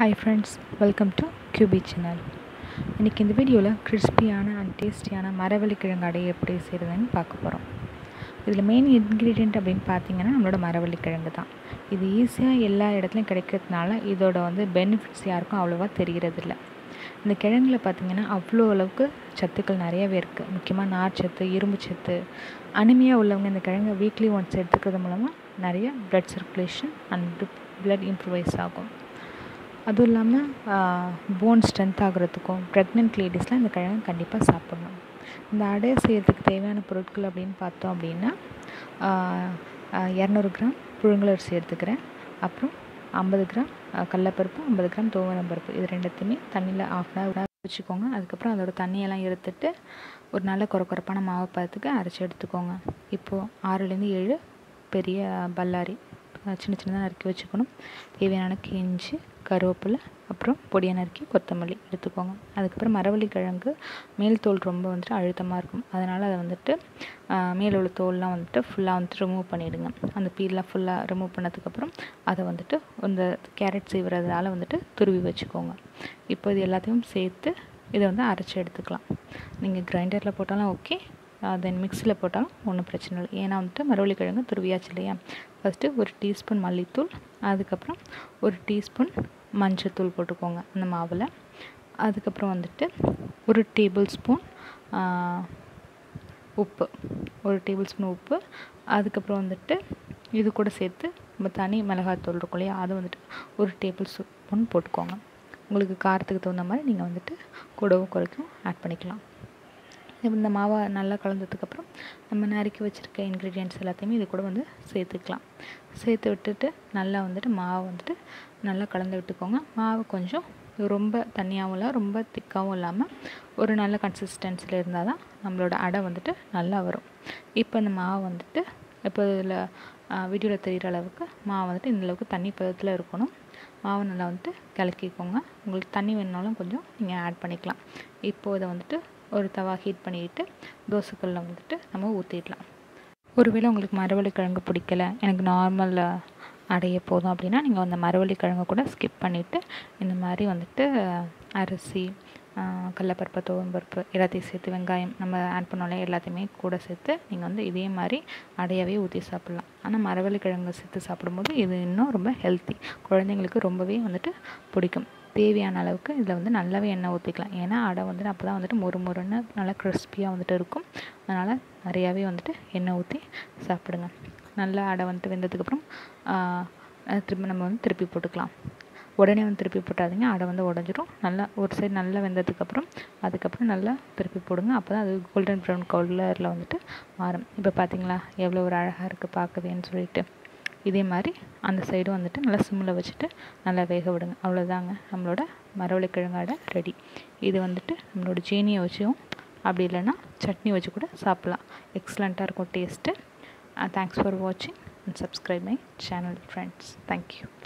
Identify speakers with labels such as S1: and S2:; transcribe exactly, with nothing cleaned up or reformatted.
S1: Hi friends, welcome to Q B channel. இன்றைக்கி இந்த வீடியோவில் கிறிஸ்பியான அண்ட் டேஸ்டியான மரவள்ளிக்கிழங்கு அடை எப்படி செய்கிறதுன்னு பார்க்க போகிறோம். இதில் மெயின் இன்க்ரீடியண்ட் அப்படின்னு பார்த்தீங்கன்னா நம்மளோட மரவள்ளிக்கிழங்கு தான். இது ஈஸியாக எல்லா இடத்துலையும் கிடைக்கிறதுனால இதோட வந்து பெனிஃபிட்ஸ் யாருக்கும் அவ்வளோவா தெரிகிறதில்ல. இந்த கிழங்குல பார்த்திங்கன்னா அவ்வளோ அளவுக்கு சத்துக்கள் நிறையவே இருக்குது. முக்கியமாக நார்ச்சத்து, இரும்பு சத்து, அனிமியா உள்ளவங்க இந்த கிழங்கை வீக்லி ஒன்ஸ் எடுத்துக்கிறது மூலமாக நிறைய blood circulation and blood improvise ஆகும். அதுவும் இல்லாமல் போன் ஸ்ட்ரென்த் ஆகிறதுக்கும் ப்ரெக்னென்ட் லேடிஸ்லாம் இந்த கிழங்கு கண்டிப்பாக சாப்பிடணும். இந்த அடை செய்கிறதுக்கு தேவையான பொருட்கள் அப்படின்னு பார்த்தோம் அப்படின்னா இரநூறு கிராம் புழுங்கலரிசி எடுத்துக்கிறேன். அப்புறம் ஐம்பது கிராம் கடலைப்பருப்பு, ஐம்பது கிராம் துவரம் பருப்பு, இது ரெண்டுத்தையுமே தண்ணியில் ஆஃப் அன் ஹவர் வச்சுக்கோங்க. அதுக்கப்புறம் அதோட தண்ணியெல்லாம் எடுத்துட்டு ஒரு நல்ல குறை குறைப்பான மாவு பதத்துக்கு அரைச்சி எடுத்துக்கோங்க. இப்போது ஆறுலேருந்து ஏழு பெரிய பல்லாரி சின்ன சின்னதாக நறுக்கி வச்சுக்கணும். தேவையான இஞ்சி, கருவேப்பிலை, அப்புறம் பொடியை நறுக்கி கொத்தமல்லி எடுத்துக்கோங்க. அதுக்கப்புறம் மரவள்ளிக்கிழங்கு மேல் தோல் ரொம்ப வந்துட்டு அழுத்தமாக இருக்கும். அதனால் அதை வந்துட்டு மேல் உள்ள தோல்லாம் வந்துட்டு ஃபுல்லாக வந்துட்டு ரிமூவ் பண்ணிவிடுங்க. அந்த பீல்லாம் ஃபுல்லாக ரிமூவ் பண்ணதுக்கப்புறம் அதை வந்துட்டு இந்த கேரட் சீவுறதால வந்துட்டு துருவி வச்சுக்கோங்க. இப்போ இது எல்லாத்தையும் சேர்த்து இதை வந்து அரைச்சி எடுத்துக்கலாம். நீங்கள் கிரைண்டரில் போட்டாலும் ஓகே, தென் மிக்ஸியில் போட்டாலும் ஒன்றும் பிரச்சனை இல்லை. ஏன்னா வந்துட்டு மரவள்ளிக்கிழங்கு துருவியாச்சு இல்லையா. ஃபஸ்ட்டு ஒரு டீஸ்பூன் மல்லித்தூள், அதுக்கப்புறம் ஒரு டீஸ்பூன் மஞ்சத்தூள் போட்டுக்கோங்க அந்த மாவில். அதுக்கப்புறம் வந்துட்டு ஒரு டேபிள் ஸ்பூன் உப்பு ஒரு டேபிள் ஸ்பூன் உப்பு அதுக்கப்புறம் வந்துட்டு இது கூட சேர்த்து நம்ம தனி மிளகாத்தூள் இருக்கும் இல்லையா, அது வந்துட்டு ஒரு டேபிள் ஸ்பூன் போட்டுக்கோங்க. உங்களுக்கு காரத்துக்கு தகுந்த மாதிரி நீங்கள் வந்துட்டு கூடவும் குறைக்கும் ஆட் பண்ணிக்கலாம். இந்த மாவை நல்லா கலந்ததுக்கப்புறம் நம்ம நறுக்கி வச்சுருக்க இன்க்ரீடியன்ட்ஸ் எல்லாத்தையுமே இது கூட வந்து சேர்த்துக்கலாம். சேர்த்து விட்டுட்டு நல்லா வந்துட்டு மாவை வந்துட்டு நல்லா கலந்து விட்டுக்கோங்க. மாவு கொஞ்சம் ரொம்ப தண்ணியாகவும் இல்லை, ரொம்ப திக்காகவும் இல்லாமல் ஒரு நல்ல கன்சிஸ்டன்சியில் இருந்தால் தான் நம்மளோட அடை வந்துட்டு நல்லா வரும். இப்போ இந்த மாவு வந்துட்டு இப்போ இதில் வீடியோவில் தெரிகிற அளவுக்கு மாவு வந்துட்டு இந்தளவுக்கு தண்ணி பதத்தில் இருக்கணும். மாவு நல்லா வந்துட்டு கலக்கிக்கோங்க. உங்களுக்கு தண்ணி வேணுனாலும் கொஞ்சம் நீங்கள் ஆட் பண்ணிக்கலாம். இப்போது இதை வந்துட்டு ஒரு தவா ஹீட் பண்ணிக்கிட்டு தோசைக்கல்லில் வந்துட்டு நம்ம ஊற்றிடலாம். ஒருவேளை உங்களுக்கு மரவள்ளிக்கிழங்கு பிடிக்கல, எனக்கு நார்மல் அடைய போதும் அப்படின்னா நீங்கள் அந்த மரவள்ளிக்கிழங்கு கூட ஸ்கிப் பண்ணிவிட்டு இந்த மாதிரி வந்துட்டு அரிசி, கடலைப்பருப்பு, துவரம் பருப்பு எல்லாத்தையும் சேர்த்து வெங்காயம் நம்ம ஆட் பண்ணோம்ல எல்லாத்தையுமே கூட சேர்த்து நீங்கள் வந்து இதே மாதிரி அடையாவே ஊற்றி சாப்பிட்லாம். ஆனால் மரவள்ளிக்கிழங்கு சேர்த்து சாப்பிடும்போது இது இன்னும் ரொம்ப ஹெல்த்தி, குழந்தைங்களுக்கு ரொம்பவே வந்துட்டு பிடிக்கும். தேவையான அளவுக்கு இதில் வந்து நல்லாவே எண்ணெய் ஊற்றிக்கலாம். ஏன்னா அடை வந்துட்டு அப்போ தான் வந்துட்டு மொறு மொறுன்னு நல்லா கிறிஸ்பியாக வந்துட்டு இருக்கும். அதனால் நிறையாவே வந்துட்டு எண்ணெய் ஊற்றி சாப்பிடுங்க. நல்லா அடை வந்துட்டு வெந்ததுக்கப்புறம் திருப்பி நம்ம வந்து திருப்பி போட்டுக்கலாம். உடனே வந்து திருப்பி போட்டாதீங்க, அடை வந்து உடஞ்சிரும். நல்லா ஒரு சைடு நல்லா வெந்ததுக்கப்புறம் அதுக்கப்புறம் நல்லா திருப்பி போடுங்க. அப்போ தான் அது கோல்டன் ப்ரௌன் கலரில் வந்துட்டு மாறும். இப்போ பார்த்தீங்களா எவ்வளோ ஒரு அழகாக இருக்குது பார்க்கவேன்னு சொல்லிட்டு. இதே மாதிரி அந்த சைடும் வந்துட்டு நல்லா சிம்மில் வச்சுட்டு நல்லா வேக விடுங்க. அவ்வளோதாங்க, நம்மளோட மரவள்ளிக்கிழங்கு அடை ரெடி. இது வந்துட்டு நம்மளோட ஜீனியை வச்சும் அப்படி இல்லைன்னா சட்னி வச்சு கூட சாப்பிட்லாம். எக்ஸலண்ட்டாக இருக்கும் டேஸ்ட்டு. தேங்க்ஸ் ஃபார் வாட்சிங் and subscribe my channel friends. Thank you.